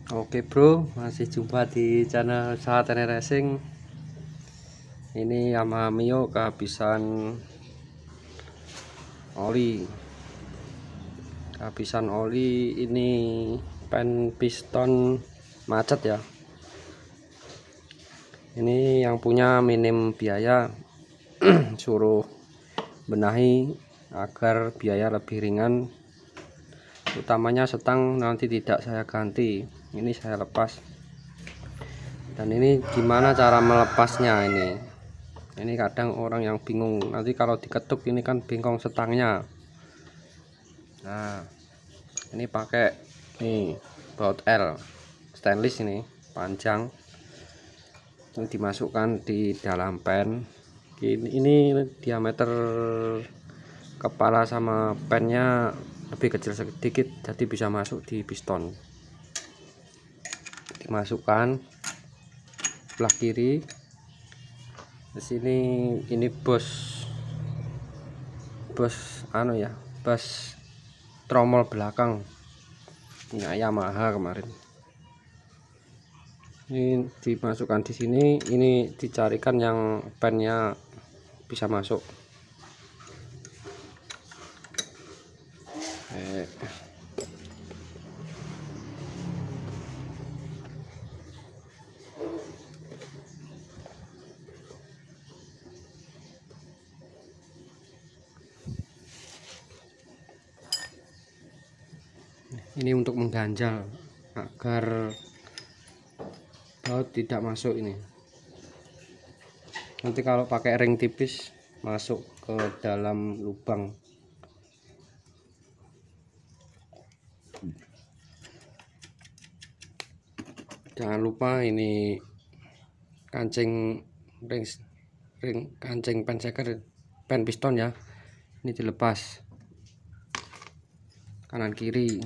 Oke bro, masih jumpa di channel Saatene Racing. Ini Yamaha Mio kehabisan oli. Ini pen piston macet ya. Ini yang punya minim biaya suruh benahi agar biaya lebih ringan. Utamanya setang nanti tidak saya ganti, ini saya lepas. Dan ini gimana cara melepasnya ini kadang orang yang bingung, nanti kalau diketuk ini kan bengkong setangnya. Nah ini pakai baut L stainless, ini panjang, ini dimasukkan di dalam pen. Ini diameter kepala sama pennya lebih kecil sedikit, jadi bisa masuk di piston. Dimasukkan sebelah kiri. Di sini ini bos tromol belakang punya Yamaha kemarin. Ini dimasukkan di sini, ini dicarikan yang pennya bisa masuk. Ini untuk mengganjal agar baut tidak masuk. Ini nanti kalau pakai ring tipis masuk ke dalam lubang. Jangan lupa ini kancing kancing pen seker, pen piston ya, ini dilepas kanan kiri.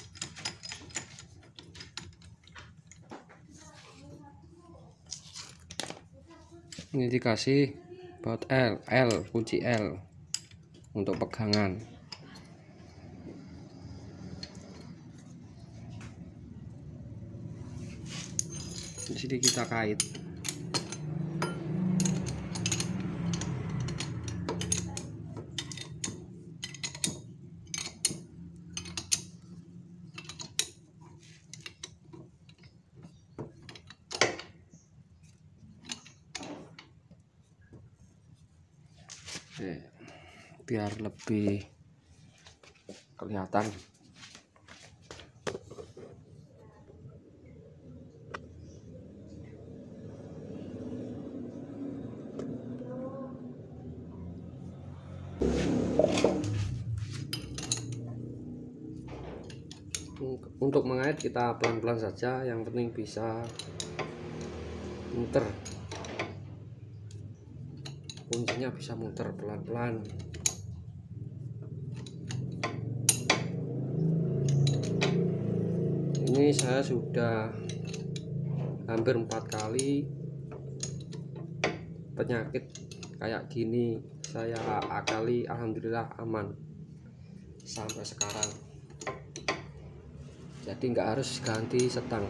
Ini dikasih baut L, kunci L untuk pegangan. Di sini kita kait. Biar lebih kelihatan. Untuk mengait kita pelan-pelan saja, yang penting bisa muter, kuncinya bisa muter pelan-pelan. Ini saya sudah hampir 4 kali penyakit kayak gini saya akali, alhamdulillah aman sampai sekarang. Jadi nggak harus ganti setang.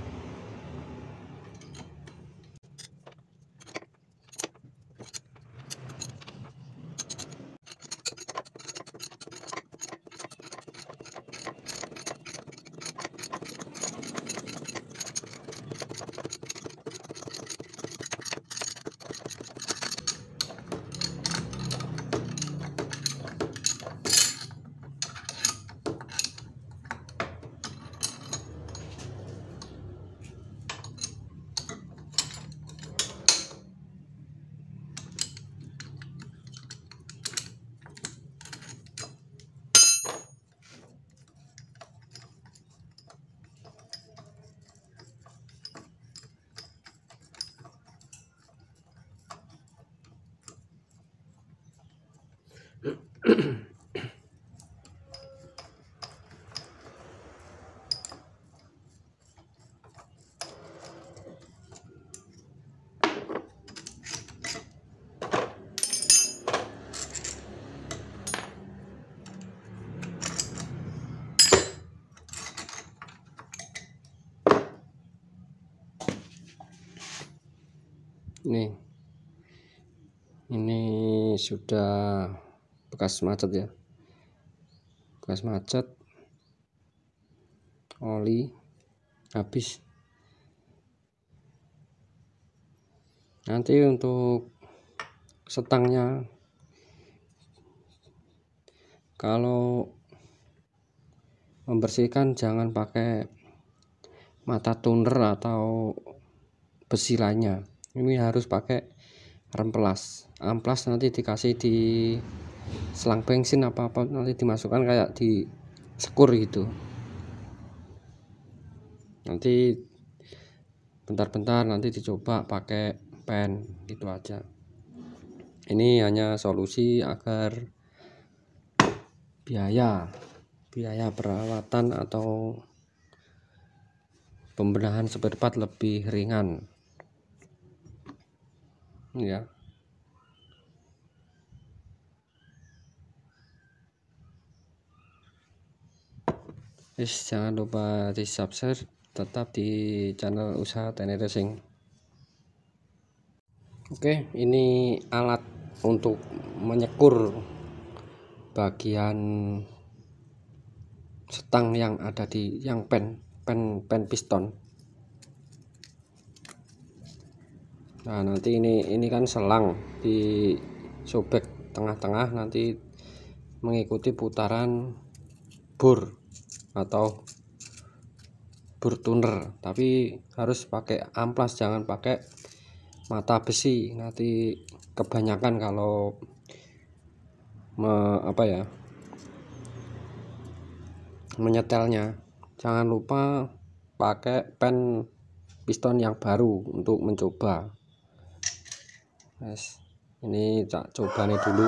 ini sudah bekas macet ya, bekas macet, oli habis. Nanti untuk setangnya, kalau membersihkan jangan pakai mata tuner atau besi lainnya, ini harus pakai remplas. Amplas nanti dikasih di selang bensin apa-apa, nanti dimasukkan kayak di sekur gitu. Nanti bentar-bentar nanti dicoba pakai pen gitu aja. Ini hanya solusi agar biaya perawatan atau pembenahan spare part lebih ringan ya. Jangan lupa di subscribe tetap di channel usaha teknik racing. Oke, ini alat untuk menyekur bagian setang yang ada di pen piston. Nah, nanti ini kan selang disobek tengah-tengah, nanti mengikuti putaran bor atau bor tuner, tapi harus pakai amplas, jangan pakai mata besi, nanti kebanyakan kalau menyetelnya. Jangan lupa pakai pen piston yang baru untuk mencoba. Ini tak coba nih dulu.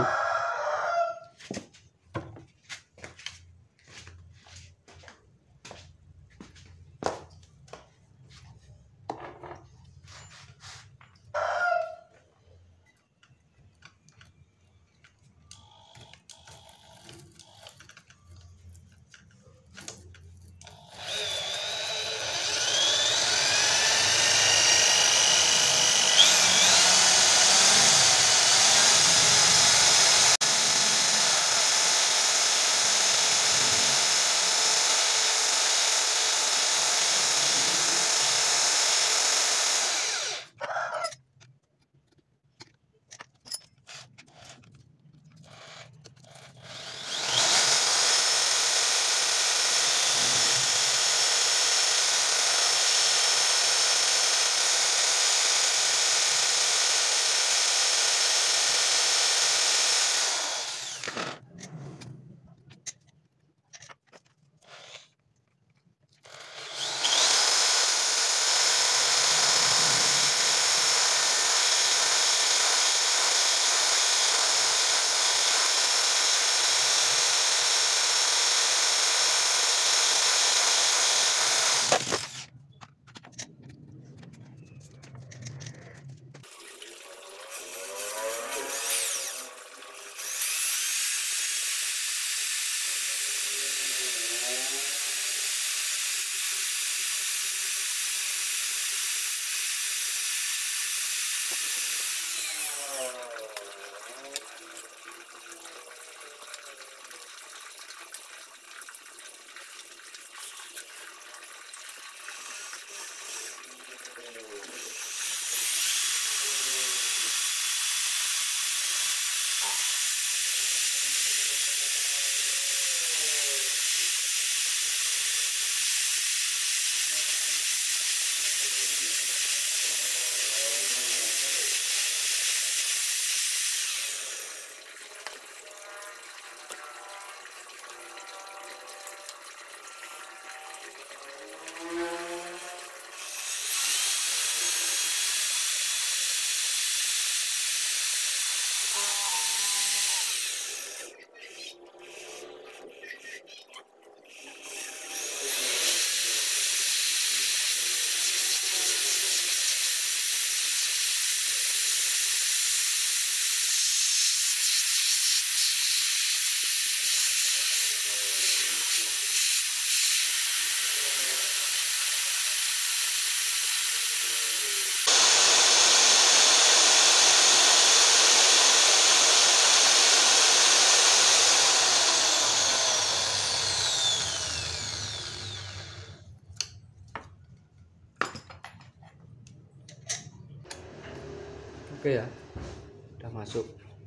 Oke ya, udah masuk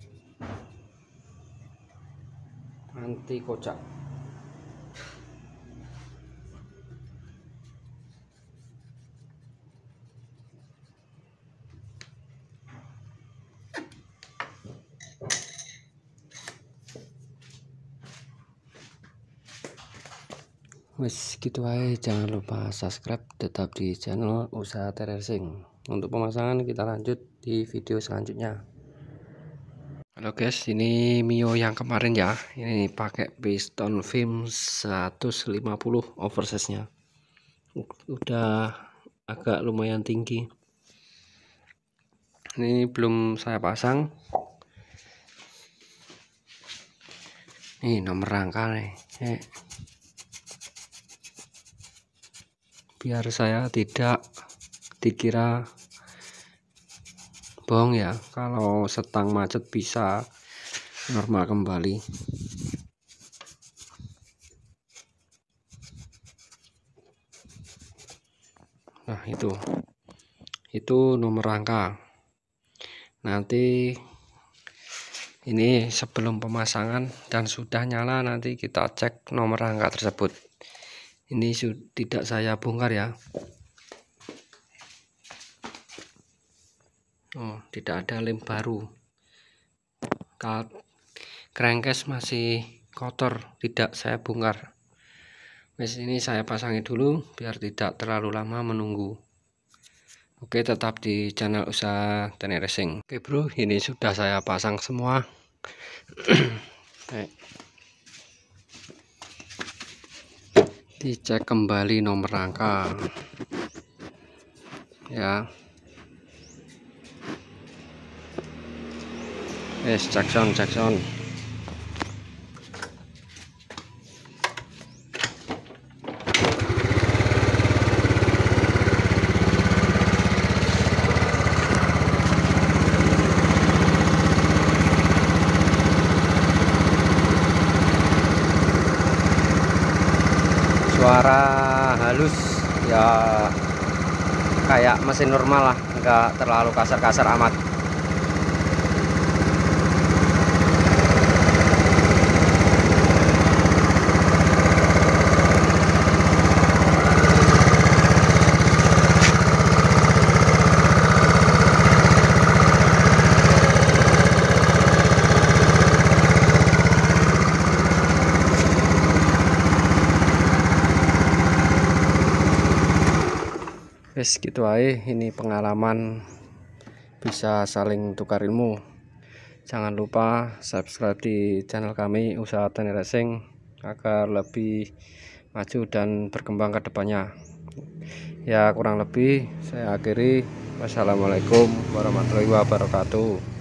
anti kocak. Wes gitu aja, jangan lupa subscribe tetap di channel Usaha Terracing. Untuk pemasangan kita lanjut di video selanjutnya. Halo guys, ini Mio yang kemarin ya. Ini pakai piston film 150 oversize-nya. Udah agak lumayan tinggi. Ini belum saya pasang. Nih nomor rangka nih. Biar saya tidak dikira bohong ya, kalau setang macet bisa normal kembali. Nah itu nomor rangka. Nanti ini sebelum pemasangan dan sudah nyala, nanti kita cek nomor rangka tersebut. Ini tidak saya bongkar ya. Oh, tidak ada lem baru. Crankcase masih kotor, tidak saya bongkar. Wes, ini saya pasangi dulu biar tidak terlalu lama menunggu. Oke, tetap di channel Usaha Terracing. Oke bro, ini sudah saya pasang semua. Dicek kembali nomor rangka ya. Cek sound. Suara halus ya, kayak mesin normal lah, enggak terlalu kasar-kasar amat. Wes gitu aja, ini pengalaman bisa saling tukar ilmu. Jangan lupa subscribe di channel kami Usaha Terracing agar lebih maju dan berkembang ke depannya. Ya kurang lebih saya akhiri. Wassalamualaikum warahmatullahi wabarakatuh.